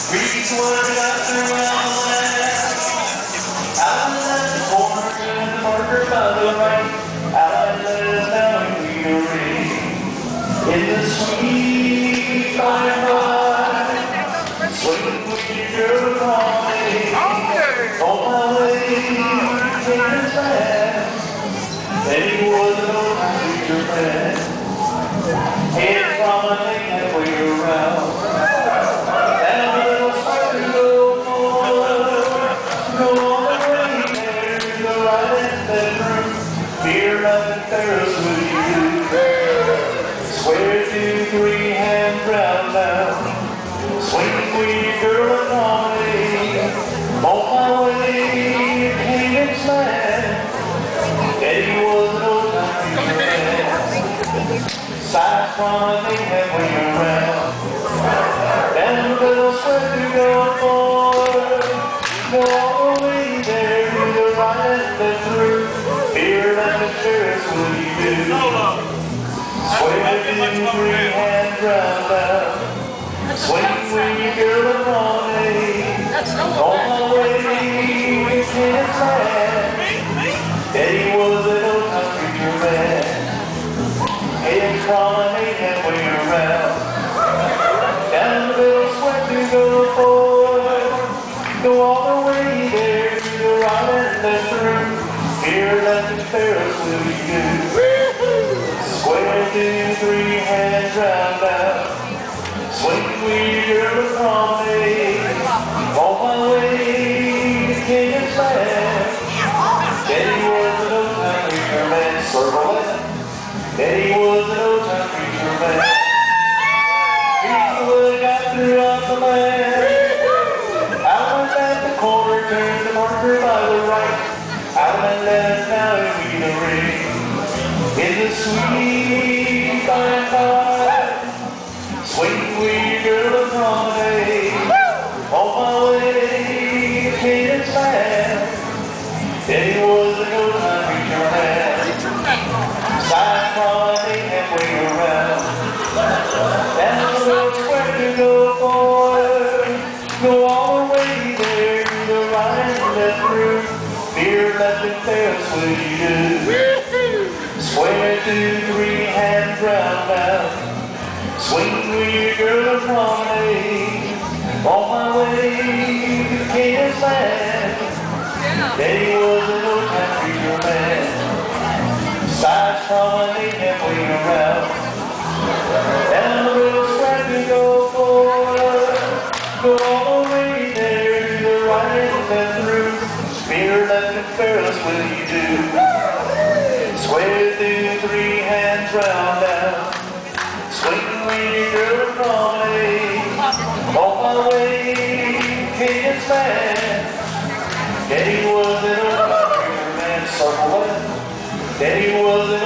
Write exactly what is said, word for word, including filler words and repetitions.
Reach what got throughout the land. Out at the corner and the marker by the right. Out at the now in Weedery. In the sweet by and by. Swinging with your girl upon me. On my way to Kansas land. And he was an old future friend. Head from a thing halfway around. Here nothing Ferris will you do. Swear to three hands round down. Swing queen girl and harmony. On my way to Kansas land. Eddie was an old time man. Sides from a thing halfway around. Down the little sweat to go forward. Go all the way there to the right and the through. Here let the Ferris will you do. Swear to three hands round down. Swing when you girl upon me. On my way to Kansas land. Eddie was an old country man. Head promenade halfway around. Down the little sweat to go forward. Go all the way there to the right and then through. Here let the Ferris will you do. Square two, three hands round down. Swing with your girl upon me. On my way to Kansas land. Eddie was an old time preacher man. Circle that. Eddie was an old time preacher man. He would have got throughout the land. I went at the corner, turned the marker by the right. Out and let us now in Weedery. In the sweet by and by. Swing with your girl upon me. On my way to Kansas land. Eddie was an old time preacher man. Side promenade halfway around. Down the road where to go forward. Go all the way there to the right and then through. Here let the Ferris will you do. Swear to three hands round down. Swing with your girl upon me. On my way to Kansas land. Eddie was an old time preacher man. Sides promenade halfway around. Down the little square to go forward. Go all the way there to the right and then through. Here let the Ferris will you do. Swear through three hands round down. Swing with your girl upon me. On my way to Kansas land. Eddie was an old country man. Circle that. Eddie was